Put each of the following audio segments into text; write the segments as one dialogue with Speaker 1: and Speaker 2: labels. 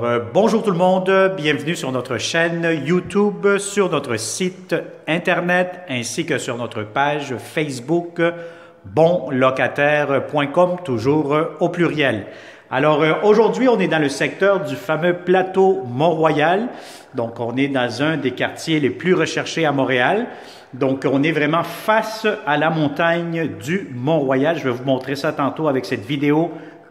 Speaker 1: Bonjour tout le monde, bienvenue sur notre chaîne YouTube, sur notre site Internet ainsi que sur notre page Facebook bonlocataire.com, toujours au pluriel. Alors aujourd'hui, on est dans le secteur du fameux plateau Mont-Royal. Donc, on est dans un des quartiers les plus recherchés à Montréal. Donc, on est vraiment face à la montagne du Mont-Royal. Je vais vous montrer ça tantôt avec cette vidéo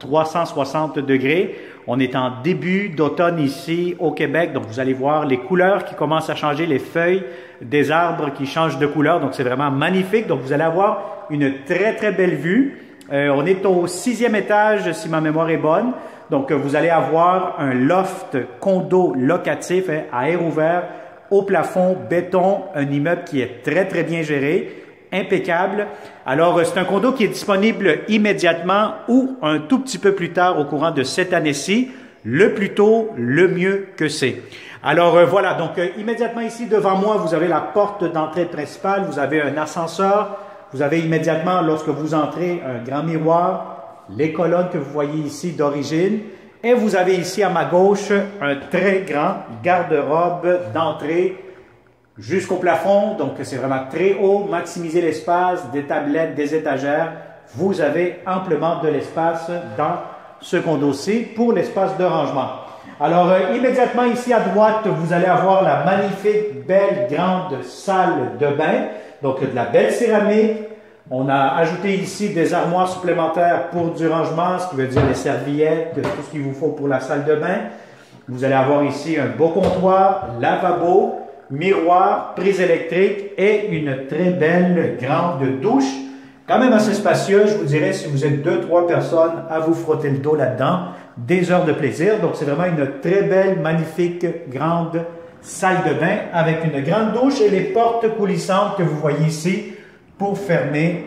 Speaker 1: 360 degrés. On est en début d'automne ici au Québec. Donc, vous allez voir les couleurs qui commencent à changer, les feuilles des arbres qui changent de couleur. Donc, c'est vraiment magnifique. Donc, vous allez avoir une très, très belle vue. On est au 6e étage, si ma mémoire est bonne. Donc, vous allez avoir un loft condo locatif à air ouvert, au plafond, béton, un immeuble qui est très, très bien géré, impeccable. Alors, c'est un condo qui est disponible immédiatement ou un tout petit peu plus tard au courant de cette année-ci. Le plus tôt, le mieux que c'est. Alors, voilà. Donc, immédiatement ici, devant moi, vous avez la porte d'entrée principale. Vous avez un ascenseur. Vous avez immédiatement, lorsque vous entrez, un grand miroir, les colonnes que vous voyez ici d'origine. Et vous avez ici à ma gauche un très grand garde-robe d'entrée jusqu'au plafond. Donc, c'est vraiment très haut. Maximiser l'espace, des tablettes, des étagères. Vous avez amplement de l'espace dans ce condo-ci pour l'espace de rangement. Alors, immédiatement ici à droite, vous allez avoir la magnifique, belle, grande salle de bain. Donc, de la belle céramique. On a ajouté ici des armoires supplémentaires pour du rangement, ce qui veut dire les serviettes, tout ce qu'il vous faut pour la salle de bain. Vous allez avoir ici un beau comptoir, lavabo, miroir, prise électrique et une très belle grande douche. Quand même assez spacieux, je vous dirais, si vous êtes 2-3 personnes à vous frotter le dos là-dedans, des heures de plaisir. Donc, c'est vraiment une très belle, magnifique, grande salle de bain avec une grande douche et les portes coulissantes que vous voyez ici pour fermer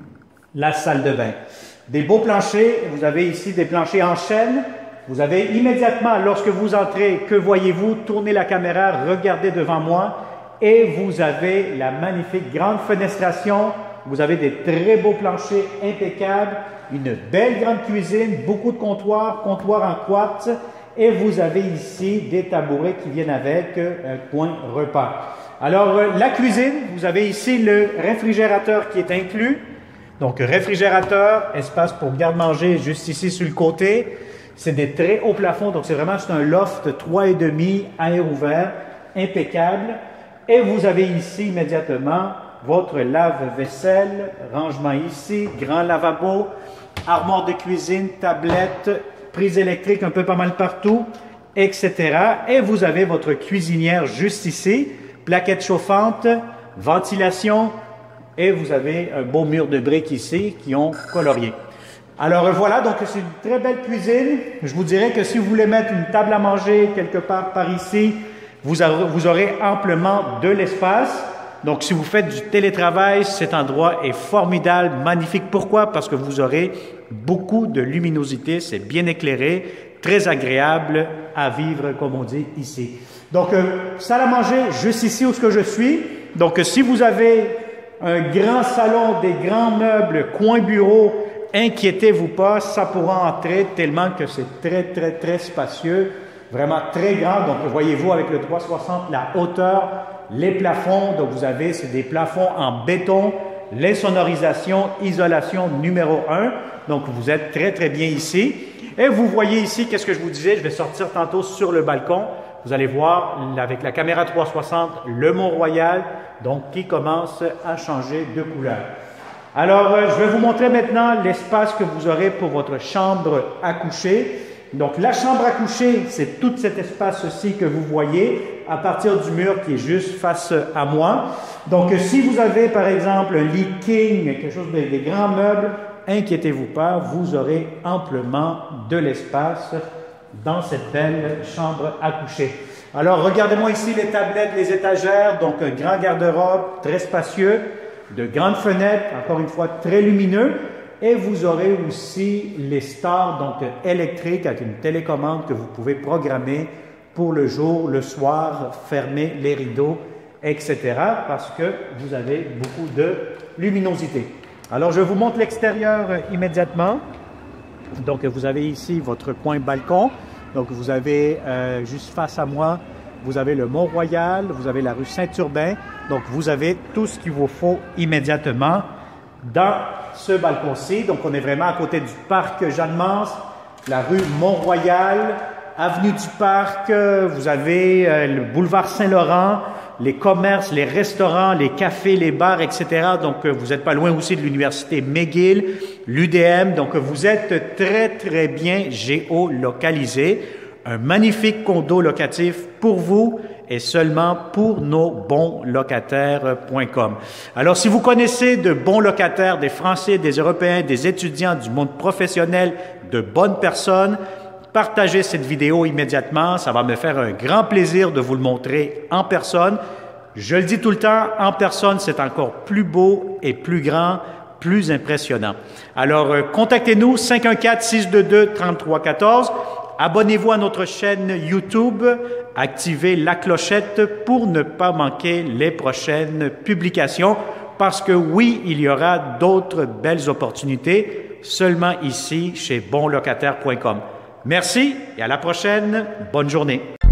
Speaker 1: la salle de bain. Des beaux planchers, vous avez ici des planchers en chêne. Vous avez immédiatement, lorsque vous entrez, que voyez-vous? Tournez la caméra, regardez devant moi et vous avez la magnifique grande fenestration. Vous avez des très beaux planchers impeccables, une belle grande cuisine, beaucoup de comptoirs en quartz. Et vous avez ici des tabourets qui viennent avec un coin repas. Alors, la cuisine, vous avez ici le réfrigérateur qui est inclus. Donc, réfrigérateur, espace pour garde-manger juste ici sur le côté. C'est des très hauts plafonds, donc c'est un loft 3,5 à air ouvert, impeccable. Et vous avez ici immédiatement votre lave-vaisselle, rangement ici, grand lavabo, armoire de cuisine, tablette, prise électrique un peu pas mal partout, etc. Et vous avez votre cuisinière juste ici, plaquette chauffante, ventilation, et vous avez un beau mur de briques ici qui ont colorié. Alors voilà, donc c'est une très belle cuisine. Je vous dirais que si vous voulez mettre une table à manger quelque part par ici, vous aurez amplement de l'espace. Donc si vous faites du télétravail, cet endroit est formidable, magnifique. Pourquoi? Parce que vous aurez beaucoup de luminosité, c'est bien éclairé, très agréable à vivre, comme on dit ici. Donc, salle à manger, juste ici où je suis. Donc, si vous avez un grand salon, des grands meubles, coin bureau, inquiétez-vous pas, ça pourra entrer tellement que c'est très, très, très spacieux, vraiment très grand. Donc, voyez-vous avec le 360, la hauteur, les plafonds. Donc, vous avez, c'est des plafonds en béton, les sonorisations, isolation numéro 1. Donc, vous êtes très, très bien ici. Et vous voyez ici, qu'est-ce que je vous disais? Je vais sortir tantôt sur le balcon. Vous allez voir, avec la caméra 360, le Mont-Royal, donc qui commence à changer de couleur. Alors, je vais vous montrer maintenant l'espace que vous aurez pour votre chambre à coucher. Donc, la chambre à coucher, c'est tout cet espace-ci que vous voyez à partir du mur qui est juste face à moi. Donc, si vous avez, par exemple, un lit king, quelque chose des grands meubles, inquiétez-vous pas, vous aurez amplement de l'espace dans cette belle chambre à coucher. Alors, regardez-moi ici les tablettes, les étagères, donc un grand garde-robe très spacieux, de grandes fenêtres, encore une fois très lumineux, et vous aurez aussi les stars donc électriques avec une télécommande que vous pouvez programmer pour le jour, le soir, fermer les rideaux, etc. parce que vous avez beaucoup de luminosité. Alors, je vous montre l'extérieur immédiatement. Donc, vous avez ici votre coin balcon. Donc, vous avez juste face à moi, vous avez le Mont-Royal, vous avez la rue Saint-Urbain. Donc, vous avez tout ce qu'il vous faut immédiatement dans ce balcon-ci. Donc, on est vraiment à côté du parc Jeanne-Mance, la rue Mont-Royal, avenue du Parc, vous avez le boulevard Saint-Laurent, les commerces, les restaurants, les cafés, les bars, etc. Donc, vous n'êtes pas loin aussi de l'université McGill, l'UDM. Donc, vous êtes très, très bien géolocalisé. Un magnifique condo locatif pour vous et seulement pour nos bonlocataires.com. Alors, si vous connaissez de bons locataires, des Français, des Européens, des étudiants, du monde professionnel, de bonnes personnes, partagez cette vidéo immédiatement. Ça va me faire un grand plaisir de vous le montrer en personne. Je le dis tout le temps, en personne, c'est encore plus beau et plus grand, plus impressionnant. Alors, contactez-nous 514-622-3314. Abonnez-vous à notre chaîne YouTube. Activez la clochette pour ne pas manquer les prochaines publications. Parce que oui, il y aura d'autres belles opportunités seulement ici chez bonlocataire.com. Merci et à la prochaine. Bonne journée.